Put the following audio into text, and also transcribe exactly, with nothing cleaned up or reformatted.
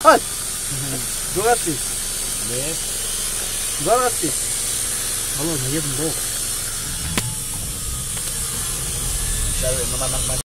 های دو هستی نه دو هستی حالا میگم دو شاید من من